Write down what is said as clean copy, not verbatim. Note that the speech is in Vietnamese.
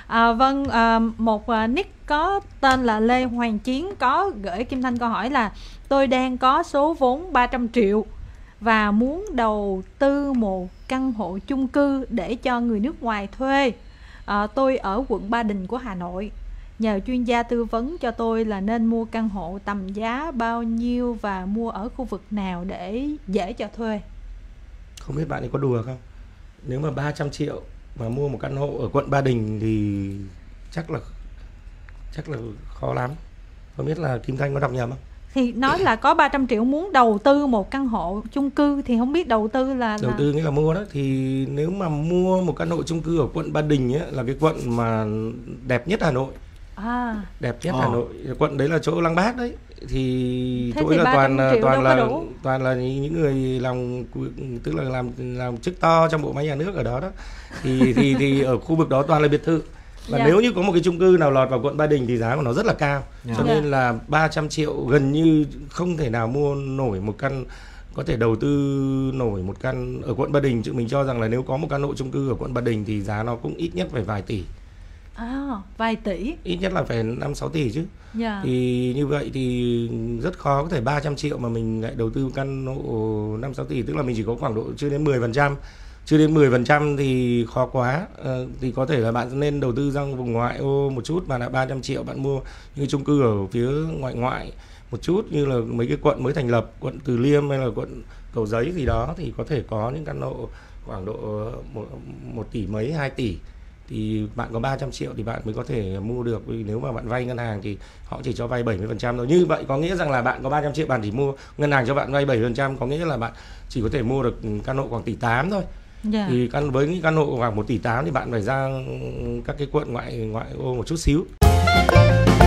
Vâng, một nick có tên là Lê Hoàng Chiến có gửi Kim Thanh câu hỏi là: tôi đang có số vốn 300 triệu và muốn đầu tư một căn hộ chung cư để cho người nước ngoài thuê. Tôi ở quận Ba Đình của Hà Nội. Nhờ chuyên gia tư vấn cho tôi là nên mua căn hộ tầm giá bao nhiêu và mua ở khu vực nào để dễ cho thuê. Không biết bạn ấy có đùa không? Nếu mà 300 triệu mà mua một căn hộ ở quận Ba Đình thì chắc là khó lắm. Không biết là Kim Thanh có đọc nhầm không? Thì nói là có 300 triệu muốn đầu tư một căn hộ chung cư thì không biết đầu tư là đầu tư nghĩa là mua đó. Thì nếu mà mua một căn hộ chung cư ở quận Ba Đình ấy, là cái quận mà đẹp nhất Hà Nội. Đẹp nhất Hà Nội. Quận đấy là chỗ Lăng Bác đấy. Thì chỗ ấy là toàn là những người làm, tức là làm chức to trong bộ máy nhà nước ở đó đó. Thì ở khu vực đó toàn là biệt thự. Và nếu như có một cái chung cư nào lọt vào quận Ba Đình thì giá của nó rất là cao. Cho nên là 300 triệu gần như không thể nào mua nổi một căn, có thể đầu tư nổi một căn ở quận Ba Đình. Chứ mình cho rằng là nếu có một căn hộ chung cư ở quận Ba Đình thì giá nó cũng ít nhất phải vài tỷ. Vài tỷ. Ít nhất là phải 5-6 tỷ chứ. Thì như vậy thì rất khó có thể 300 triệu mà mình lại đầu tư căn hộ 5-6 tỷ. Tức là mình chỉ có khoảng độ chưa đến 10%. Chưa đến 10% thì khó quá. Thì có thể là bạn nên đầu tư sang vùng ngoại ô một chút. Mà là 300 triệu bạn mua những chung cư ở phía ngoại một chút, như là mấy cái quận mới thành lập, quận Từ Liêm hay là quận Cầu Giấy gì đó, thì có thể có những căn hộ khoảng độ 1 tỷ mấy, 2 tỷ. Thì bạn có 300 triệu thì bạn mới có thể mua được. Vì nếu mà bạn vay ngân hàng thì họ chỉ cho vay 70% thôi. Như vậy có nghĩa rằng là bạn có 300 triệu, bạn chỉ mua, ngân hàng cho bạn vay 7%, có nghĩa là bạn chỉ có thể mua được căn hộ khoảng tỷ 8 thôi. Thì với những căn hộ khoảng 1 tỷ 8 thì bạn phải ra các cái quận ngoại ô một chút xíu.